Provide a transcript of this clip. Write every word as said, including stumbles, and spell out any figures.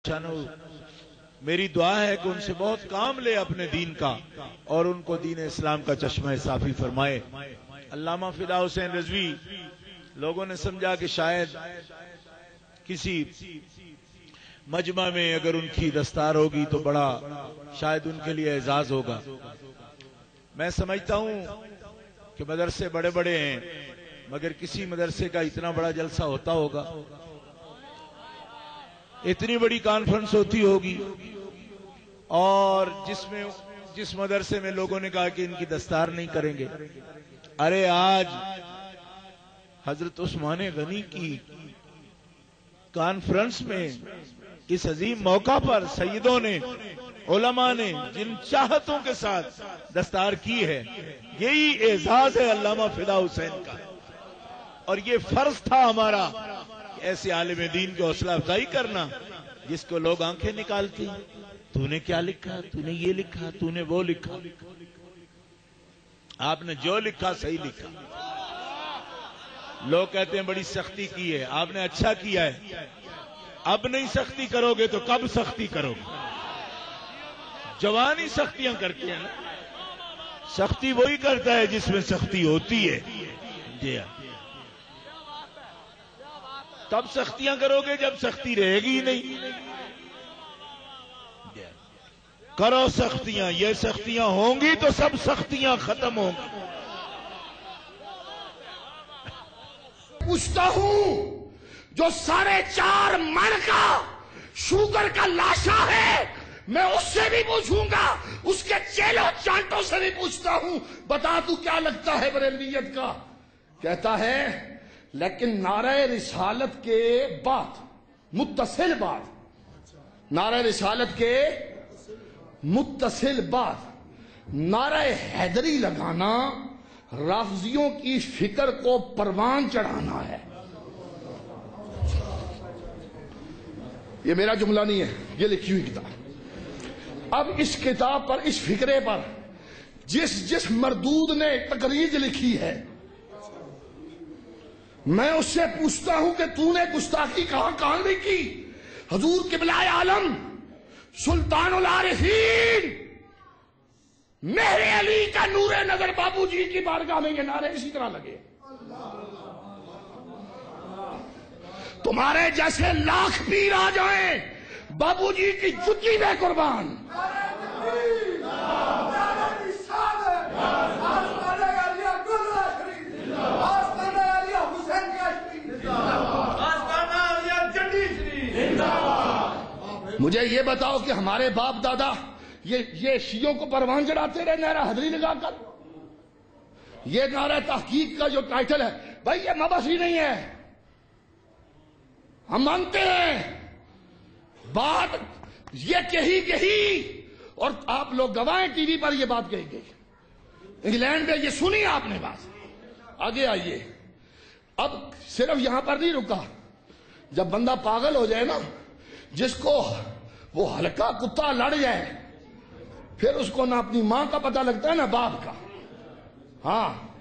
میری دعا ہے کہ ان سے بہت کام لے اپنے دین کا اور ان کو دین اسلام کا چشمہ صافی فرمائے۔ علامہ فدا حسین رضوی لوگوں نے سمجھا کہ شاید کسی مجمع میں اگر ان کی دستار ہوگی تو بڑا شاید ان کے لیے اعزاز ہوگا۔ میں سمجھتا ہوں کہ مدرسے بڑے بڑے ہیں مگر کسی مدرسے کا اتنا بڑا جلسہ ہوتا ہوگا، اتنی بڑی کانفرنس ہوتی ہوگی، اور جس میں جس مدرسے میں لوگوں نے کہا کہ ان کی دستار نہیں کریں گے۔ ارے آج حضرت عثمان غنی کی کانفرنس میں اس عظیم موقع پر سیدوں نے، علماء نے جن چاہتوں کے ساتھ دستار کی ہے، یہی اعزاز ہے علامہ فدا حسین کا، اور یہ فرض تھا ہمارا ایسے عالم دین کی حوصلہ افزائی کرنا جس کو لوگ آنکھیں نکالتی، تو نے کیا لکھا، تو نے یہ لکھا، تو نے وہ لکھا۔ آپ نے جو لکھا صحیح لکھا۔ لوگ کہتے ہیں بڑی سختی کی ہے، آپ نے اچھا کیا ہے۔ اب نہیں سختی کرو گے تو کب سختی کرو گے؟ جوان ہی سختیاں کرتے ہیں نا، سختی وہی کرتا ہے جس میں سختی ہوتی ہے۔ جی ہاں، تب سختیاں کرو گے جب سختی رہے گی نہیں۔ کرو سختیاں، یہ سختیاں ہوں گی تو سب سختیاں ختم ہوں گی۔ پوچھتا ہوں جو ساڑھے چار من کا شوگر کا لاشا ہے، میں اس سے بھی پوچھوں گا، اس کے چیلوں چانٹوں سے بھی پوچھتا ہوں، بتا تو کیا لگتا ہے بریلویت کا؟ کہتا ہے لیکن نعرہ رسالت کے بعد متصل بعد نعرہ رسالت کے متصل بعد نعرہ حیدری لگانا رافضیوں کی فکر کو پروان چڑھانا ہے۔ یہ میرا جملہ نہیں ہے، یہ لکھی ہوئی کتاب۔ اب اس کتاب پر، اس فکرے پر جس جس مردود نے تقریر لکھی ہے، میں اس سے پوچھتا ہوں کہ تو نے گستاخی کہاں کہاں نہیں کی؟ حضور قبلہ عالم سلطان العارفین مہر علی کا نور نظر بابو جی کی بارگاہ میں یہ نعرے اسی طرح لگے۔ تمہارے جیسے لاکھ پیر آ جائیں، بابو جی کی جتی میں قربان۔ مجھے یہ بتاؤ کہ ہمارے باپ دادا یہ یہ شیعوں کو پروان چڑھاتے رہے نعرہ حیدری لگا کر؟ یہ نعرہ تحقیق کا جو ٹائٹل ہے، بھائی یہ مبحث ہی نہیں ہے، ہم مانتے ہیں بات یہ کہی گئی، اور آپ لوگ گواہیں ٹی وی پر یہ بات کہی گئی، انگلینڈ میں یہ سنی آپ نے بات۔ آگے آئیے، اب صرف یہاں پر نہیں رکا، جب بندہ پاگل ہو جائے نا، جس کو وہ ہلکا کتا لڑ جائے، پھر اس کو نہ اپنی ماں کا پتہ لگتا ہے نہ باپ کا۔ ہاں